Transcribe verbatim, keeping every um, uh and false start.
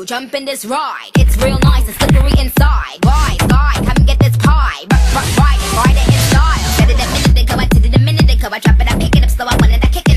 jump in this ride. It's real nice and slippery inside. Ride, ride, come get this pie. Rock, rock, ride it, ride it in style. Said it a minute ago, I did it a minute ago. I drop it, I pick it up slow, I wanted, I kick it